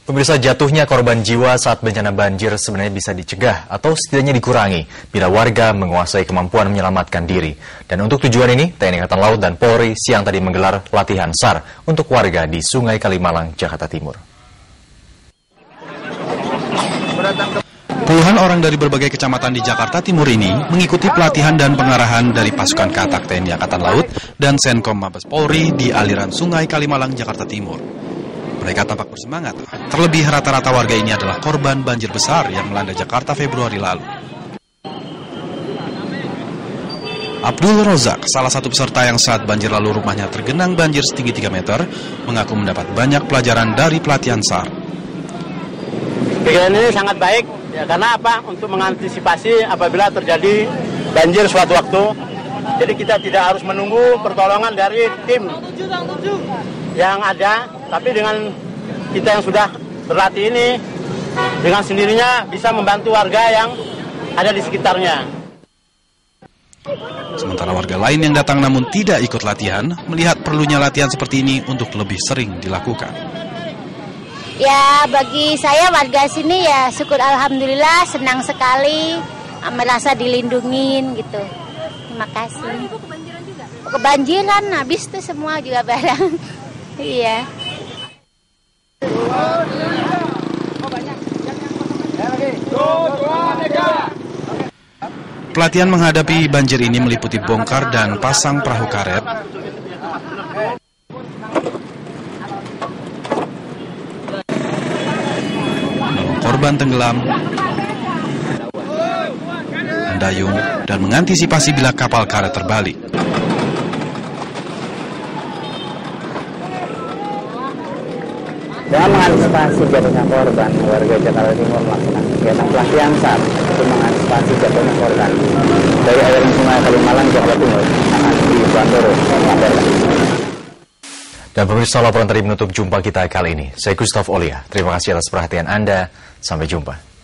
Pemirsa, jatuhnya korban jiwa saat bencana banjir sebenarnya bisa dicegah atau setidaknya dikurangi bila warga menguasai kemampuan menyelamatkan diri. Dan untuk tujuan ini, TNI Angkatan Laut dan Polri siang tadi menggelar latihan SAR untuk warga di Sungai Kalimalang, Jakarta Timur. Puluhan orang dari berbagai kecamatan di Jakarta Timur ini mengikuti pelatihan dan pengarahan dari pasukan Katak TNI Angkatan Laut dan Senkom Mabes Polri di aliran Sungai Kalimalang, Jakarta Timur. Mereka tampak bersemangat, terlebih rata-rata warga ini adalah korban banjir besar yang melanda Jakarta Februari lalu. Abdul Rozak, salah satu peserta yang saat banjir lalu rumahnya tergenang banjir setinggi 3 meter, mengaku mendapat banyak pelajaran dari pelatihan SAR. Kegiatan ini sangat baik, ya, karena apa? Untuk mengantisipasi apabila terjadi banjir suatu waktu. Jadi kita tidak harus menunggu pertolongan dari tim yang ada, tapi dengan kita yang sudah berlatih ini, dengan sendirinya bisa membantu warga yang ada di sekitarnya. Sementara warga lain yang datang namun tidak ikut latihan, melihat perlunya latihan seperti ini untuk lebih sering dilakukan. Ya, bagi saya warga sini ya syukur alhamdulillah, senang sekali, merasa dilindungin gitu. Terima kasih. Kebanjiran juga? Kebanjiran, habis tuh semua juga barang. Iya. Pelatihan menghadapi banjir ini meliputi bongkar dan pasang perahu karet, menolong korban tenggelam, mendayung, dan mengantisipasi bila kapal karet terbalik. Dengan mengantisipasi jatuhnya korban, warga Jakarta Timur melakukan kegiatan pelatihan SAR untuk mengantisipasi jatuhnya korban dari aliran Sungai Kalimalang, Jakarta Timur akan dibantu melaporkan. Dan pemirsa, laporan tadi menutup jumpa kita kali ini. Saya Gustaf Olia. Terima kasih atas perhatian Anda. Sampai jumpa.